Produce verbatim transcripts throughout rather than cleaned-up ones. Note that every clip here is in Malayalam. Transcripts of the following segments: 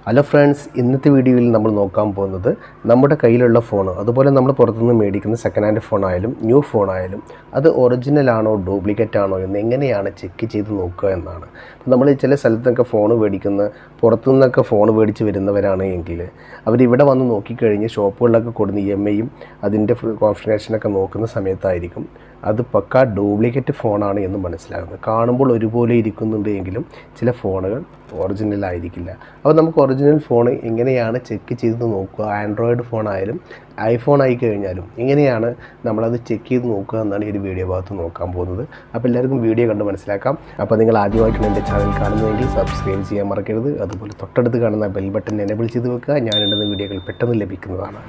Hello friends, in this video we will നോക്കാൻ പോകുന്നത് നമ്മുടെ കയ്യിലുള്ള ഫോൺ അതുപോലെ നമ്മൾ പുറത്തുനിന്ന് മേടിക്കുന്ന സെക്കൻഡ് ഹാൻഡ് ഫോൺ ആയാലും ന്യൂ ഫോൺ ആയാലും അത് ഒറിജിനൽ ആണോ ഡ്യൂപ്ലിക്കേറ്റ് ആണോ എന്ന് എങ്ങനെയാണ് ചെക്ക് ചെയ്ത് നോക്കുക എന്നാണ്. നമ്മൾ ചില സ്ഥലത്തൊക്കെ ഫോൺ മേടിക്കുന്ന പുറത്തുനിന്നൊക്കെ ഫോൺ മേടിച്ച് വരുന്നവരാണ് എങ്കിൽ അവർ ഇവിടെ വന്ന് നോക്കി കഴിഞ്ഞ് ഷോപ്പുകളിലൊക്കെ കൊടുക്കുന്ന ഇ എം ഐയും അതിൻ്റെ കോൺഫിഗറേഷനൊക്കെ നോക്കുന്ന സമയത്തായിരിക്കും അത് പക്ക ഡ്യൂപ്ലിക്കേറ്റ് ഫോണാണ് എന്ന് മനസ്സിലാകുന്നത്. കാണുമ്പോൾ ഒരുപോലെ ഇരിക്കുന്നുണ്ട് എങ്കിലും ചില ഫോണുകൾ ഒറിജിനൽ ആയിരിക്കില്ല. അപ്പോൾ നമുക്ക് ഒറിജിനൽ ഫോൺ എങ്ങനെയാണ് ചെക്ക് ചെയ്ത് നോക്കുക, ആൻഡ്രോയിഡ് ഫോൺ ആയാലും ഐഫോൺ ആയി കഴിഞ്ഞാലും എങ്ങനെയാണ് നമ്മളത് ചെക്ക് ചെയ്ത് നോക്കുക എന്നാണ് ഈ ഒരു വീഡിയോ ഭാഗത്ത് നോക്കാൻ പോകുന്നത്. അപ്പോൾ എല്ലാവർക്കും വീഡിയോ കണ്ട് മനസ്സിലാക്കാം. അപ്പോൾ നിങ്ങൾ ആദ്യമായിട്ടാണ് എൻ്റെ ചാനൽ കാണുന്നതെങ്കിൽ സബ്സ്ക്രൈബ് ചെയ്യാൻ മറക്കരുത്. അതുപോലെ തൊട്ടടുത്ത് കാണുന്ന ബെൽ ബട്ടൺ എനേബിൾ ചെയ്ത് വെക്കുക. ഞാൻ ഇടുന്ന വീഡിയോകൾ പെട്ടെന്ന് ലഭിക്കുന്നതാണ്.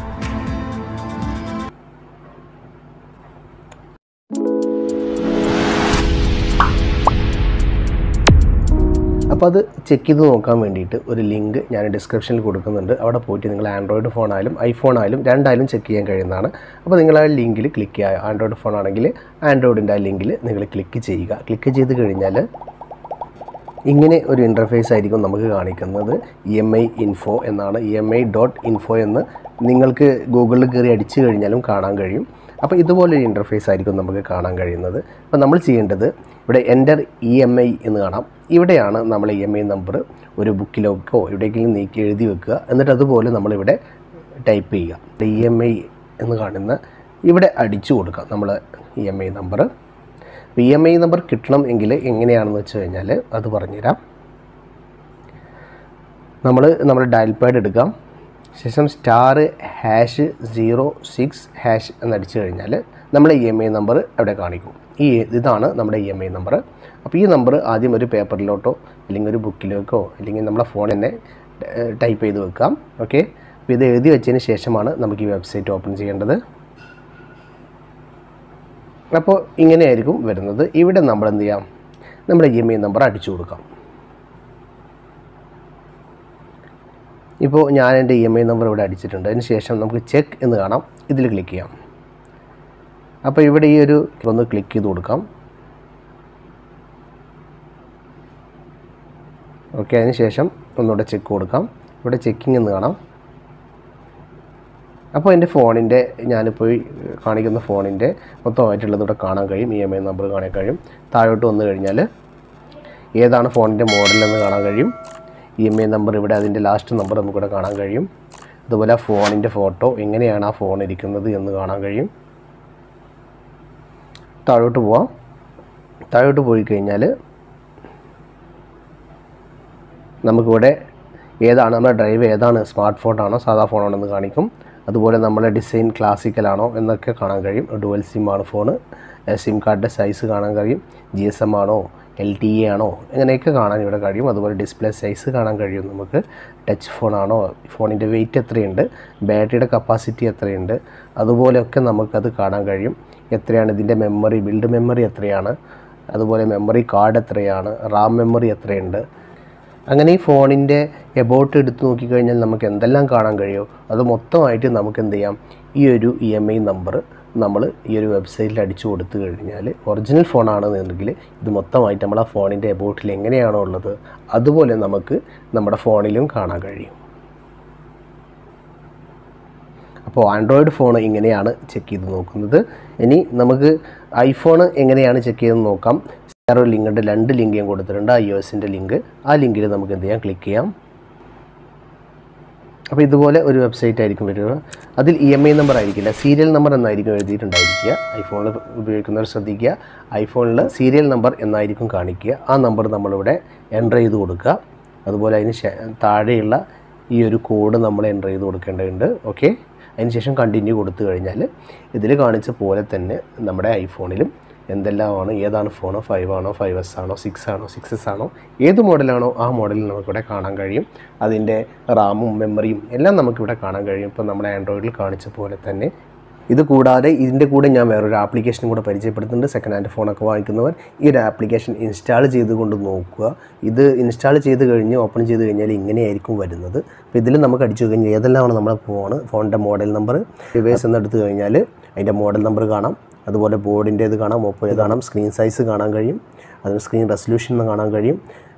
അപ്പോൾ അത് ചെക്ക് ചെയ്ത് നോക്കാൻ വേണ്ടിയിട്ട് ഒരു ലിങ്ക് ഞാൻ ഡിസ്ക്രിപ്ഷനിൽ കൊടുക്കുന്നുണ്ട്. അവിടെ പോയിട്ട് നിങ്ങൾ ആൻഡ്രോയിഡ് ഫോൺ ആയാലും ഐഫോൺ ആയാലും രണ്ടായാലും ചെക്ക് ചെയ്യാൻ കഴിയുന്നതാണ്. അപ്പോൾ നിങ്ങൾ ആ ലിങ്കിൽ ക്ലിക്ക് ചെയ്യുക. ആൻഡ്രോയിഡ് ഫോൺ ആണെങ്കിൽ ആൻഡ്രോയിഡിൻ്റെ ആ ലിങ്കിൽ നിങ്ങൾ ക്ലിക്ക് ചെയ്യുക. ക്ലിക്ക് ചെയ്ത് കഴിഞ്ഞാൽ ഇങ്ങനെ ഒരു ഇൻ്റർഫേസ് ആയിരിക്കും നമുക്ക് കാണിക്കുന്നത്. ഇ എം ഐ ഇൻഫോ എന്നാണ്, E M I dot info എന്ന് നിങ്ങൾക്ക് ഗൂഗിളിൽ കയറി അടിച്ചു കഴിഞ്ഞാലും കാണാൻ കഴിയും. അപ്പോൾ ഇതുപോലൊരു ഇൻ്റർഫേസ് ആയിരിക്കും നമുക്ക് കാണാൻ കഴിയുന്നത്. അപ്പോൾ നമ്മൾ ചെയ്യേണ്ടത് ഇവിടെ എൻ്റർ ഇ എം ഐ എന്ന് കാണാം. ഇവിടെയാണ് നമ്മൾ ഇ എം ഐ നമ്പർ ഒരു ബുക്കിലൊക്കെയോ എവിടെയെങ്കിലും നീക്കി എഴുതി വെക്കുക. എന്നിട്ട് അതുപോലെ നമ്മളിവിടെ ടൈപ്പ് ചെയ്യുക. ഇ എം ഐ എന്ന് കാണുന്ന ഇവിടെ അടിച്ചു കൊടുക്കുക നമ്മൾ ഇ എം ഐ നമ്പർ. അപ്പോൾ ഇ എം ഐ നമ്പർ കിട്ടണം എങ്കിൽ എങ്ങനെയാണെന്ന് വെച്ച് കഴിഞ്ഞാൽ അത് പറഞ്ഞുതരാം. നമ്മൾ നമ്മൾ ഡയൽ പാഡ് എടുക്കാം. ശേഷം star hash zero six hash എന്നടിച്ചു കഴിഞ്ഞാൽ നമ്മുടെ ഇ എം ഐ നമ്പർ അവിടെ കാണിക്കും. ഈ ഇതാണ് നമ്മുടെ ഇ എം ഐ നമ്പർ. അപ്പോൾ ഈ നമ്പർ ആദ്യം ഒരു പേപ്പറിലോട്ടോ അല്ലെങ്കിൽ ഒരു ബുക്കിലേക്കോ അല്ലെങ്കിൽ നമ്മുടെ ഫോൺ തന്നെ ടൈപ്പ് ചെയ്ത് വെക്കാം. ഓക്കെ, അപ്പോൾ ഇത് എഴുതി വെച്ചതിന് ശേഷമാണ് നമുക്ക് ഈ വെബ്സൈറ്റ് ഓപ്പൺ ചെയ്യേണ്ടത്. അപ്പോൾ ഇങ്ങനെയായിരിക്കും വരുന്നത്. ഇവിടെ നമ്മൾ എന്ത് ചെയ്യാം, നമ്മുടെ ഇ എം ഐ നമ്പർ അടിച്ചു കൊടുക്കാം. ഇപ്പോൾ ഞാൻ എൻ്റെ ഇ എം ഐ നമ്പർ ഇവിടെ അടിച്ചിട്ടുണ്ട്. അതിന് ശേഷം നമുക്ക് ചെക്ക് എന്ന് കാണാം. ഇതിൽ ക്ലിക്ക് ചെയ്യാം. അപ്പോൾ ഇവിടെ ഈ ഒരു ഒന്ന് ക്ലിക്ക് ചെയ്ത് കൊടുക്കാം. ഓക്കെ, അതിന് ശേഷം ഒന്നുകൂടെ ചെക്ക് കൊടുക്കാം. ഇവിടെ ചെക്കിംഗ് എന്ന് കാണാം. അപ്പോൾ എൻ്റെ ഫോണിൻ്റെ ഞാനിപ്പോൾ കാണിക്കുന്ന ഫോണിൻ്റെ മൊത്തമായിട്ടുള്ളത് ഇവിടെ കാണാൻ കഴിയും. ഇ എം ഐ നമ്പർ കാണാൻ കഴിയും. താഴോട്ട് വന്നു കഴിഞ്ഞാൽ ഏതാണ് ഫോണിൻ്റെ മോഡലെന്ന് കാണാൻ കഴിയും. ഇ എം ഐ നമ്പർ ഇവിടെ അതിൻ്റെ ലാസ്റ്റ് നമ്പർ നമുക്കിവിടെ കാണാൻ കഴിയും. അതുപോലെ ആ ഫോണിൻ്റെ ഫോട്ടോ എങ്ങനെയാണ് ആ ഫോൺ ഇരിക്കുന്നത് എന്ന് കാണാൻ കഴിയും. താഴോട്ട് പോവാം. താഴോട്ട് പോയി കഴിഞ്ഞാൽ നമുക്കിവിടെ ഏതാണ് നമ്മുടെ ഡ്രൈവ്, ഏതാണ് സ്മാർട്ട് ഫോണാണോ സാധാ ഫോണാണോ എന്ന് കാണിക്കും. അതുപോലെ നമ്മളെ ഡിസൈൻ ക്ലാസിക്കലാണോ എന്നൊക്കെ കാണാൻ കഴിയും. ഡുവൽ സിം ആണ് ഫോണ്. സിം കാർഡിൻ്റെ സൈസ് കാണാൻ കഴിയും. ജി എസ് എം ആണോ എൽ ടി എ ആണോ അങ്ങനെയൊക്കെ കാണാൻ ഇവിടെ കഴിയും. അതുപോലെ ഡിസ്പ്ലേ സൈസ് കാണാൻ കഴിയും നമുക്ക്. ടച്ച് ഫോണാണോ, ഫോണിൻ്റെ വെയിറ്റ് എത്രയുണ്ട്, ബാറ്ററിയുടെ കപ്പാസിറ്റി എത്രയുണ്ട്, അതുപോലെയൊക്കെ നമുക്കത് കാണാൻ കഴിയും. എത്രയാണ് ഇതിൻ്റെ മെമ്മറി, ബിൽഡ് മെമ്മറി എത്രയാണ്, അതുപോലെ മെമ്മറി കാർഡ് എത്രയാണ്, റാം മെമ്മറി എത്രയുണ്ട്. അങ്ങനെ ഈ ഫോണിൻ്റെ എബൌട്ട് എടുത്ത് നോക്കിക്കഴിഞ്ഞാൽ നമുക്ക് എന്തെല്ലാം കാണാൻ കഴിയുമോ അത് മൊത്തമായിട്ട് നമുക്ക് എന്ത് ചെയ്യാം, ഈ ഒരു ഇ എം ഐ നമ്പർ നമ്മൾ ഈ ഒരു വെബ്സൈറ്റിൽ അടിച്ചു കൊടുത്തു കഴിഞ്ഞാൽ ഒറിജിനൽ ഫോണാണെന്നുണ്ടെങ്കിൽ ഇത് മൊത്തമായിട്ട് നമ്മൾ ആ ഫോണിൻ്റെ എബൌട്ടിൽ എങ്ങനെയാണോ ഉള്ളത് അതുപോലെ നമുക്ക് നമ്മുടെ ഫോണിലും കാണാൻ കഴിയും. അപ്പോൾ ആൻഡ്രോയിഡ് ഫോൺ ഇങ്ങനെയാണ് ചെക്ക് ചെയ്ത് നോക്കുന്നത്. ഇനി നമുക്ക് ഐഫോൺ എങ്ങനെയാണ് ചെക്ക് ചെയ്ത് നോക്കാം. വേറൊരു ലിങ്ക് ഉണ്ട്, രണ്ട് ലിങ്ക് ഞാൻ കൊടുത്തിട്ടുണ്ട്, ഐ ഒ എസിൻ്റെ ലിങ്ക്. ആ ലിങ്കിൽ നമുക്ക് എന്ത് ചെയ്യാം, ക്ലിക്ക് ചെയ്യാം. അപ്പോൾ ഇതുപോലെ ഒരു വെബ്സൈറ്റ് ആയിരിക്കും വരിക. അതിൽ ഇ എം ഐ നമ്പർ ആയിരിക്കില്ല, സീരിയൽ നമ്പർ എന്നായിരിക്കും എഴുതിയിട്ടുണ്ടായിരിക്കുക. ഐഫോണിൽ ഉപയോഗിക്കുന്നവർ ശ്രദ്ധിക്കുക, ഐഫോണിൽ സീരിയൽ നമ്പർ എന്നായിരിക്കും കാണിക്കുക. ആ നമ്പർ നമ്മളിവിടെ എൻ്റർ ചെയ്ത് കൊടുക്കുക. അതുപോലെ അതിന് താഴെയുള്ള ഈ ഒരു കോഡ് നമ്മൾ എൻ്റർ ചെയ്ത് കൊടുക്കേണ്ടതുണ്ട്. ഓക്കെ, അതിനുശേഷം കണ്ടിന്യൂ കൊടുത്തു കഴിഞ്ഞാൽ ഇതിൽ കാണിച്ച പോലെ തന്നെ നമ്മുടെ ഐഫോണിലും എന്തെല്ലാമാണ്, ഏതാണ് ഫോൺ, ഫൈവ് ആണോ, ഫൈവ് എസ് ആണോ, സിക്സ് ആണോ, സിക്സ് എസ് ആണോ, ഏത് മോഡലാണോ ആ മോഡലിൽ നമുക്കിവിടെ കാണാൻ കഴിയും. അതിൻ്റെ റാമും മെമ്മറിയും എല്ലാം നമുക്കിവിടെ കാണാൻ കഴിയും. ഇപ്പോൾ നമ്മുടെ ആൻഡ്രോയിഡിൽ കാണിച്ച പോലെ തന്നെ. ഇത് കൂടാതെ ഇതിൻ്റെ കൂടെ ഞാൻ വേറൊരു ആപ്ലിക്കേഷനും കൂടെ പരിചയപ്പെടുത്തുന്നുണ്ട്. സെക്കൻഡ് ഹാൻഡ് ഫോണൊക്കെ വാങ്ങിക്കുന്നവർ ഈ ഒരു ആപ്ലിക്കേഷൻ ഇൻസ്റ്റാൾ ചെയ്തുകൊണ്ട് നോക്കുക. ഇത് ഇൻസ്റ്റാൾ ചെയ്ത് കഴിഞ്ഞ് ഓപ്പൺ ചെയ്ത് കഴിഞ്ഞാൽ ഇങ്ങനെയായിരിക്കും വരുന്നത്. അപ്പോൾ ഇതിൽ നമുക്ക് അടിച്ചു കഴിഞ്ഞാൽ ഏതെല്ലാമാണ് നമ്മുടെ ഫോൺ, ഫോണിൻ്റെ മോഡൽ നമ്പർ, ഡിവൈസ് എന്നെടുത്ത് കഴിഞ്ഞാൽ അതിൻ്റെ മോഡൽ നമ്പർ കാണാം. അതുപോലെ ബോർഡിൻ്റെ ഇത് കാണാം, മൊബൈൽ കാണാം, സ്ക്രീൻ സൈസ് കാണാൻ കഴിയും, അതിന് സ്ക്രീൻ റെസൊല്യൂഷൻ കാണാൻ കഴിയും,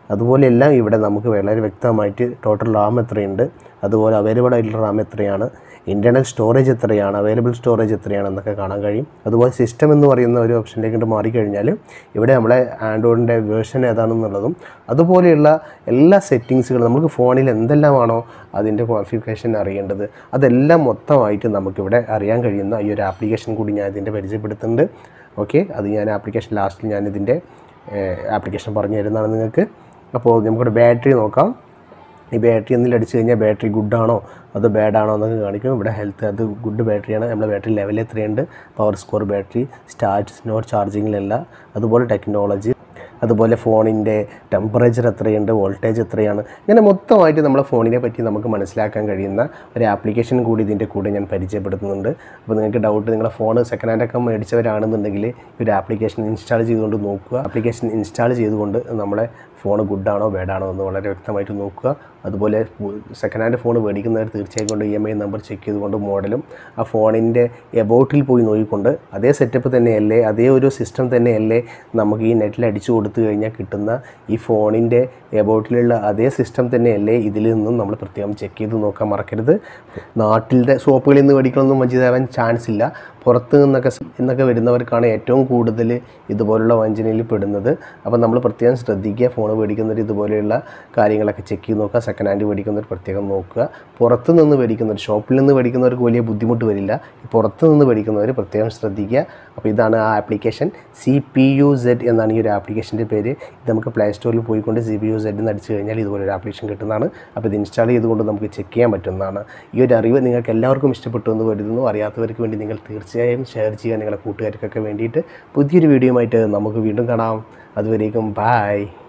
അതുപോലെയെല്ലാം ഇവിടെ നമുക്ക് വളരെ വ്യക്തമായിട്ട് ടോട്ടൽ റാം എത്രയുണ്ട്, അതുപോലെ അവൈലബിൾ ആയിട്ടുള്ള റാം എത്രയാണ്, ഇൻറ്റേർണൽ സ്റ്റോറേജ് എത്രയാണ്, അവൈലബിൾ സ്റ്റോറേജ് എത്രയാണെന്നൊക്കെ കാണാൻ കഴിയും. അതുപോലെ സിസ്റ്റം എന്ന് പറയുന്ന ഒരു ഓപ്ഷനിലേക്ക് മാറിക്കഴിഞ്ഞാൽ ഇവിടെ നമ്മളെ ആൻഡ്രോയിഡിൻ്റെ വേർഷൻ ഏതാണെന്നുള്ളതും അതുപോലെയുള്ള എല്ലാ സെറ്റിങ്സുകളും നമുക്ക് ഫോണിൽ എന്തെല്ലാമാണോ അതിൻ്റെ കോൺഫിഗറേഷൻ അറിയേണ്ടത് അതെല്ലാം മൊത്തമായിട്ട് നമുക്കിവിടെ അറിയാൻ കഴിയുന്ന ഈ ഒരു ആപ്ലിക്കേഷൻ കൂടി ഞാൻ ഇതിൻ്റെ പരിചയപ്പെടുത്തുന്നുണ്ട്. ഓക്കെ, അത് ഞാൻ ആപ്ലിക്കേഷൻ ലാസ്റ്റിൽ ഞാനിതിൻ്റെ ആപ്ലിക്കേഷൻ പറഞ്ഞു തരുന്നതാണ് നിങ്ങൾക്ക്. അപ്പോൾ നമുക്കിവിടെ ബാറ്ററി നോക്കാം. ഈ ബാറ്ററി എന്തെങ്കിലും അടിച്ചു കഴിഞ്ഞാൽ ബാറ്ററി ഗുഡാണോ അത് ബാഡാണോ എന്നൊക്കെ കാണിക്കും. ഇവിടെ ഹെൽത്ത് അത് ഗുഡ് ബാറ്ററിയാണ്. നമ്മുടെ ബാറ്ററി ലെവൽ എത്രയുണ്ട്, power score battery, start not ചാർജിങ്ങിലല്ല, അതുപോലെ ടെക്നോളജി, അതുപോലെ ഫോണിൻ്റെ ടെമ്പറേച്ചർ എത്രയുണ്ട്, വോൾട്ടേജ് എത്രയാണ്, ഇങ്ങനെ മൊത്തമായിട്ട് നമ്മളെ ഫോണിനെ പറ്റി നമുക്ക് മനസ്സിലാക്കാൻ കഴിയുന്ന ഒരു ആപ്ലിക്കേഷൻ കൂടി ഇതിൻ്റെ കൂടെ ഞാൻ പരിചയപ്പെടുത്തുന്നുണ്ട്. അപ്പോൾ നിങ്ങൾക്ക് ഡൗട്ട് നിങ്ങളുടെ ഫോൺ സെക്കൻഡ് ഹാൻഡൊക്കെ മേടിച്ചവരാണെന്നുണ്ടെങ്കിൽ ഈ ഒരു ആപ്ലിക്കേഷൻ ഇൻസ്റ്റാൾ ചെയ്തുകൊണ്ട് നോക്കുക. ആപ്ലിക്കേഷൻ ഇൻസ്റ്റാൾ ചെയ്തുകൊണ്ട് നമ്മളെ ഫോൺ ഗുഡാണോ ബാഡാണോ എന്ന് വളരെ വ്യക്തമായിട്ട് നോക്കുക. അതുപോലെ സെക്കൻഡ് ഹാൻഡ് ഫോൺ മേടിക്കുന്നവർ തീർച്ചയായും കൊണ്ട് E M I number check ചെയ്തുകൊണ്ട് മോഡലും ആ ഫോണിൻ്റെ എബൌട്ടിൽ പോയി നോക്കിക്കൊണ്ട് അതേ സെറ്റപ്പ് തന്നെയല്ലേ, അതേ ഒരു സിസ്റ്റം തന്നെയല്ലേ നമുക്ക് ഈ നെറ്റിൽ അടിച്ചു കൊടുത്തു കഴിഞ്ഞാൽ കിട്ടുന്ന ഈ ഫോണിൻ്റെ എബൌട്ടിലുള്ള അതേ സിസ്റ്റം തന്നെയല്ലേ ഇതിൽ നിന്നും നമ്മൾ പ്രത്യേകം ചെക്ക് ചെയ്ത് നോക്കാൻ മറക്കരുത്. നാട്ടിലെ ഷോപ്പുകളിൽ നിന്ന് മേടിക്കണമെന്നും വഞ്ചിതാവാൻ ചാൻസ് ഇല്ല. പുറത്ത് നിന്നൊക്കെ എന്നൊക്കെ വരുന്നവർക്കാണ് ഏറ്റവും കൂടുതൽ ഇതുപോലുള്ള വഞ്ചനയിൽ പെടുന്നത്. അപ്പോൾ നമ്മൾ പ്രത്യേകം ശ്രദ്ധിക്കുക. ഫോൺ മേടിക്കുന്നവർ ഇതുപോലെയുള്ള കാര്യങ്ങളൊക്കെ ചെക്ക് ചെയ്ത് നോക്കുക. സെക്കൻഡ് ഹാൻഡ് മേടിക്കുന്നവർ പ്രത്യേകം നോക്കുക. പുറത്ത് നിന്ന് മേടിക്കുന്നവർ, ഷോപ്പിൽ നിന്ന് മേടിക്കുന്നവർക്ക് വലിയ ബുദ്ധിമുട്ട് വരില്ല. പുറത്ത് നിന്ന് മേടിക്കുന്നവർ പ്രത്യേകം ശ്രദ്ധിക്കുക. അപ്പോൾ ഇതാണ് ആ application. C P U Z എന്നാണ് ഈ ഒരു ആപ്ലിക്കേഷൻ്റെ പേര്. ഇത് നമുക്ക് പ്ലേ സ്റ്റോറിൽ പോയിക്കൊണ്ട് സി പി യു സെഡ് എന്ന് അടിച്ചു കഴിഞ്ഞാൽ ഇതുപോലൊരു ആപ്ലിക്കേഷൻ കിട്ടുന്നതാണ്. അപ്പോൾ ഇത് ഇൻസ്റ്റാൾ ചെയ്തുകൊണ്ട് നമുക്ക് ചെക്ക് ചെയ്യാൻ പറ്റുന്നതാണ്. ഈ ഒരു അറിവ് നിങ്ങൾക്ക് എല്ലാവർക്കും ഇഷ്ടപ്പെട്ടു എന്ന് കരുതുന്നു. അറിയാത്തവർക്ക് വേണ്ടി നിങ്ങൾ തീർച്ചയായും ഷെയർ ചെയ്യുക നിങ്ങളുടെ കൂട്ടുകാർക്കൊക്കെ വേണ്ടിയിട്ട്. പുതിയൊരു വീഡിയോയുമായിട്ട് നമുക്ക് വീണ്ടും കാണാം. അതുവരേക്കും ബൈ.